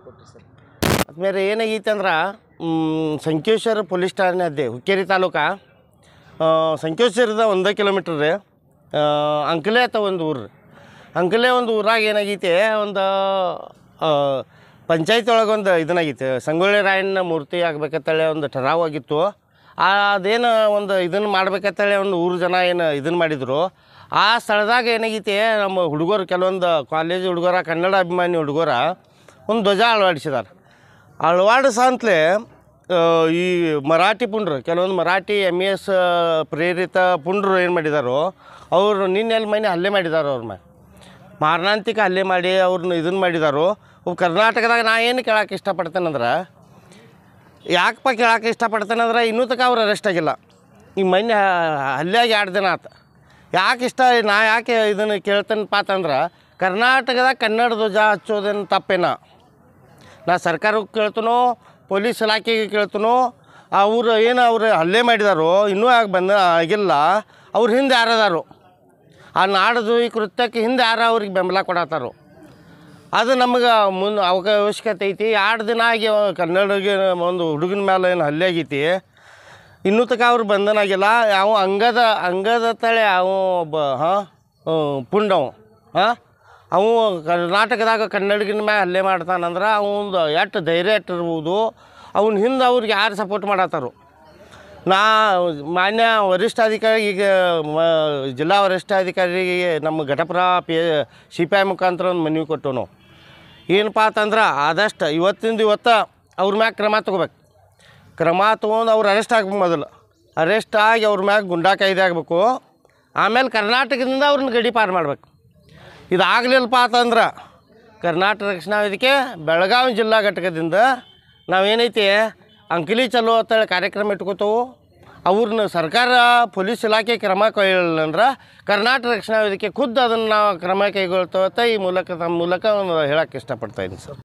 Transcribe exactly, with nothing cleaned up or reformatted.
ಕೊಟ್ಟರು ಸರ್. ಆದ್ಮೇಲೆ ಏನಾಗೈತೆ ಅಂದ್ರೆ ಸಂಕೇಶ್ವರ ಪೊಲೀಸ್ ಠಾಣೆ ಅದೇ ಹುಕ್ಕೇರಿ ತಾಲೂಕು ಸಂಕೇಶ್ವರದ ಒಂದೇ ಕಿಲೋಮೀಟ್ರ್ ರೀ. ಅಂಕಲೆ ಅಂತ ಒಂದು ಊರು. ಅಂಕಲೆ ಒಂದು ಊರಾಗ ಏನಾಗೈತೆ ಒಂದು ಪಂಚಾಯತ್ ಒಳಗೆ ಒಂದು ಇದನ್ನಾಗೈತೆ ಸಂಗೊಳ್ಳಿ ರಾಯಣ್ಣ ಮೂರ್ತಿ ಆಗ್ಬೇಕಂತೇಳಿ ಒಂದು ಠರಾವ್ ಆಗಿತ್ತು. ಅದೇನು ಒಂದು ಇದನ್ನು ಮಾಡ್ಬೇಕಂತೇಳಿ ಒಂದು ಊರು ಜನ ಏನು ಇದನ್ನು ಮಾಡಿದರು. ಆ ಸ್ಥಳದಾಗ ಏನಾಗೈತೆ ನಮ್ಮ ಹುಡುಗರು ಕೆಲವೊಂದು ಕಾಲೇಜ್ ಹುಡುಗರ ಕನ್ನಡ ಅಭಿಮಾನಿ ಹುಡುಗರ ಒಂದು ಧ್ವಜ ಅಳವಡಿಸಿದಾರೆ. ಅಳವಡಿಸಂತಲೇ ಈ ಮರಾಠಿ ಪುಂಡ್ರು ಕೆಲವೊಂದು ಮರಾಠಿ ಎಮ್ ಇ ಎಸ್ ಪ್ರೇರಿತ ಪುಂಡ್ರು ಏನು ಮಾಡಿದಾರೋ ಅವರು ನಿನ್ನೆಲ್ಲಿ ಮನೆ ಹಲ್ಲೆ ಮಾಡಿದಾರೋ ಅವ್ರ ಮೇಲೆ ಮಾರಣಾಂತಿಕ ಹಲ್ಲೆ ಮಾಡಿ ಅವ್ರನ್ನ ಇದನ್ನು ಮಾಡಿದಾರೋ. ಕರ್ನಾಟಕದಾಗ ನಾ ಏನು ಕೇಳೋಕೆ ಇಷ್ಟಪಡ್ತೇನೆಂದ್ರೆ ಯಾಕಪ್ಪ ಕೇಳೋಕೆ ಇಷ್ಟಪಡ್ತೇನೆಂದ್ರೆ ಇನ್ನೂ ತನಕ ಅವ್ರು ಅರೆಸ್ಟ್ ಆಗಿಲ್ಲ. ಈಗ ಮೊನ್ನೆ ಹಲ್ಲೆಯಾಗಿ ಎರಡು ದಿನ ಆತ. ಯಾಕೆ ಇಷ್ಟ ನಾ ಯಾಕೆ ಇದನ್ನು ಕೇಳ್ತೇನಪ್ಪ ಅಂತಂದ್ರೆ ಕರ್ನಾಟಕದಾಗ ಕನ್ನಡ ಧ್ವಜ ಹಚ್ಚೋದೇನು ತಪ್ಪೇನ ನಾ ಸರ್ಕಾರಕ್ಕೆ ಕೇಳ್ತನೋ ಪೊಲೀಸ್ ಇಲಾಖೆಗೆ ಕೇಳ್ತನೋ. ಅವರು ಏನು ಅವ್ರು ಹಲ್ಲೆ ಮಾಡಿದಾರೋ ಇನ್ನೂ ಯಾಕೆ ಬಂದ ಆಗಿಲ್ಲ. ಅವ್ರ ಹಿಂದೆ ಯಾರದಾರು ಆ ನಾಡದು ಈ ಕೃತ್ಯಕ್ಕೆ ಹಿಂದೆ ಯಾರು ಅವ್ರಿಗೆ ಬೆಂಬಲ ಕೊಡತ್ತಾರೋ ಅದು ನಮಗೆ ಮುಂದೆ ಅವಶ್ಯಕತೆ ಐತಿ. ಎರಡು ದಿನ ಆಗಿ ಕನ್ನಡಿಗೆ ಒಂದು ಹುಡುಗನ ಮೇಲೆ ಏನು ಹಲ್ಲೆ ಆಗೈತಿ ಇನ್ನೂ ತನಕ ಅವ್ರು ಬಂಧನ ಆಗಿಲ್ಲ. ಯಾವ ಅಂಗದ ಅಂಗದ ತಳೆ ಅವ ಒಬ್ಬ ಹಾಂ ಪುಂಡವ ಹಾಂ ಅವು ಕರ್ನಾಟಕದಾಗ ಕನ್ನಡಿಗನ ಮ್ಯಾಲೆ ಹಲ್ಲೆ ಮಾಡ್ತಾನಂದ್ರೆ ಅವನು ಎಷ್ಟು ಧೈರ್ಯ ಇಟ್ಟಿರ್ಬೋದು. ಅವ್ನ ಹಿಂದೆ ಅವ್ರಿಗೆ ಯಾರು ಸಪೋರ್ಟ್ ಮಾಡತ್ತಾರೋ. ನಾ ಮಾನ್ಯ ವರಿಷ್ಠಾಧಿಕಾರಿ ಈಗ ಜಿಲ್ಲಾ ವರಿಷ್ಠಾಧಿಕಾರಿಗೆ ನಮ್ಮ ಘಟಪ್ರ ಪಿ ಸಿ ಪಿ ಐ ಮುಖಾಂತರ ಒಂದು ಮನವಿ ಕೊಟ್ಟು ನಾವು ಏನಪ್ಪ ಅಂತಂದ್ರೆ ಆದಷ್ಟು ಇವತ್ತಿಂದ ಇವತ್ತು ಅವ್ರ ಮ್ಯಾಗ ಕ್ರಮ ತೊಗೋಬೇಕು. ಕ್ರಮ ತೊಗೊಂಡು ಅವ್ರು ಅರೆಸ್ಟ್ ಆಗ್ಬೇಕು. ಮೊದಲು ಅರೆಸ್ಟ್ ಆಗಿ ಅವ್ರ ಮ್ಯಾಗ ಗುಂಡಾ ಕಾಯ್ದೆ ಆಗಬೇಕು. ಆಮೇಲೆ ಕರ್ನಾಟಕದಿಂದ ಅವ್ರನ್ನ ಗಡಿ ಪಾರು ಮಾಡ್ಬೇಕು. ಇದಾಗಲಿಲ್ಲಪ್ಪ ಅಂತಂದ್ರೆ ಕರ್ನಾಟಕ ರಕ್ಷಣಾ ವೇದಿಕೆ ಬೆಳಗಾವಿ ಜಿಲ್ಲಾ ಘಟಕದಿಂದ ನಾವೇನೈತಿ ಅಂಕಲಿ ಚಲೋ ಅಂತೇಳಿ ಕಾರ್ಯಕ್ರಮ ಇಟ್ಕೋತೇವೆ. ಅವ್ರನ್ನ ಸರ್ಕಾರ ಪೊಲೀಸ್ ಇಲಾಖೆ ಕ್ರಮ ಕೈಗೊಳ್ಳಂದ್ರೆ ಕರ್ನಾಟಕ ರಕ್ಷಣಾ ವೇದಿಕೆ ಖುದ್ದು ಅದನ್ನು ನಾವು ಕ್ರಮ ಕೈಗೊಳ್ತೇವೆ ಈ ಮೂಲಕ ತಮ್ಮ ಮೂಲಕ ಹೇಳೋಕ್ಕೆ ಇಷ್ಟಪಡ್ತಾಯಿದ್ದೀನಿ ಸರ್.